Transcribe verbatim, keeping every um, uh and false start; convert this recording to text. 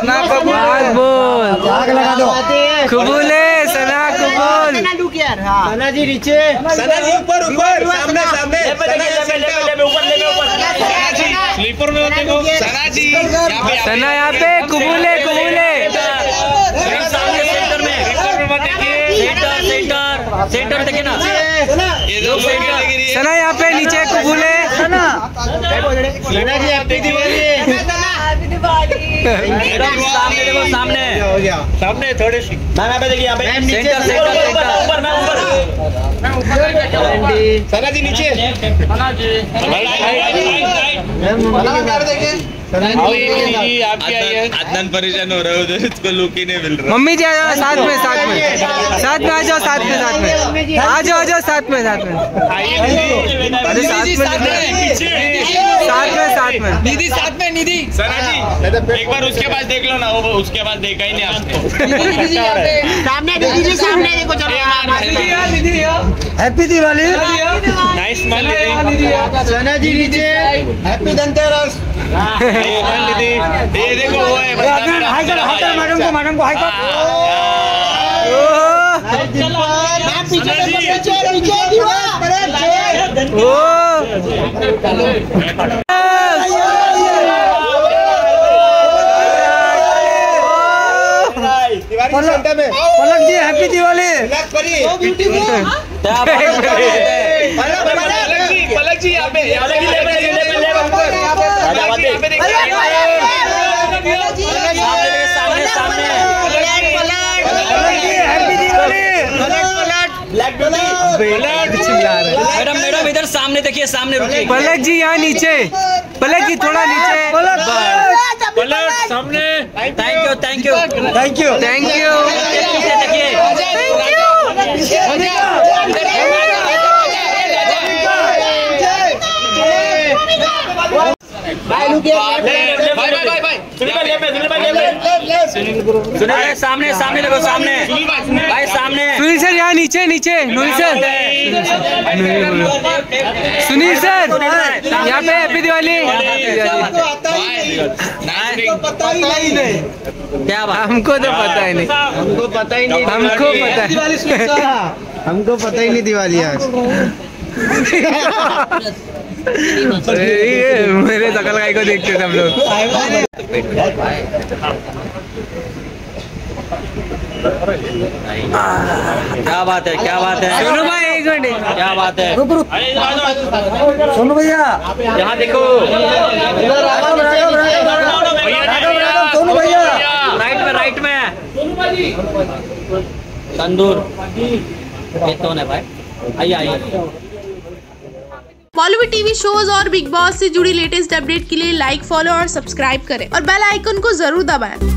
सना कबूल बोल, आग लगा दो। कबूले सना कबूल। सना जी नीचे, सना जी ऊपर ऊपर, सामने सामने, स्लीपर में होते को सना जी, सना यहाँ पे, कबूले कबूले। सेंटर में, सेंटर सेंटर सेंटर देखिए ना, ये दो सेंटर। सना यहाँ पे नीचे, कबूले। सना जी हैप्पी दिवाली। सामने देखो, सामने सामने थोड़े सी यहाँ पे देखिए, यहाँ पे सेंटर सेंटर सेंटर ऊपर, मैं ऊपर, सना जी नीचे, सना जी अदनान परेशान हो रहा है उधर, इसको लुक ही नहीं मिल रहा। मम्मी जी आ जाओ साथ में, साथ में साथ में आ जाओ, साथ में साथ में आ जाओ, आ जाओ साथ में, साथ में अरे साथ में, साथ में साथ में निधि साथ में, निधि सना जी एक बार उसके पास देख लो ना, वो उसके पास देखा ही नहीं आपने। सामने दीदी जी, सामने देखो, चलो happy Diwali. Nice smile Nidhi. Sana ji नीचे, हैप्पी धनतेरस। निधि ये देखो वो है, हाई कर, हाई कर मैडम को, मैडम को हाई कर। पीछे पीछे पीछे पलक जी हैप्पी दिवाली। पलक जी यहाँ पे, मैडम मैडम इधर सामने देखिए, सामने रुकिए। पलक जी यहाँ नीचे, पलक जी थोड़ा नीचे, पलक सामने। Thank you thank you thank you thank you. पीछे देखिए, सुनिए सामने, सामने देखो, सामने भाई, सामने सुनील सर यहाँ नीचे, नीचे सुनील सर, सुनील सर यहाँ पे हैप्पी दिवाली। क्या बात, हमको तो पता ही नहीं, हमको पता ही नहीं, हमको पता है। हमको पता ही नहीं दिवाली आज। ये मेरे शकल गाय को देखते सब लोग। क्या बात है, क्या बात है, सोनू भाई एक मिनट, क्या बात है। सोनू भैया यहाँ देखो, सोनू भैया राइट में, राइट में तंदूर, ये कौन है भाई, आइए आइए। बॉलीवुड टीवी शोज और बिग बॉस से जुड़ी लेटेस्ट अपडेट के लिए लाइक, फॉलो और सब्सक्राइब करें और बेल आइकन को जरूर दबाएं।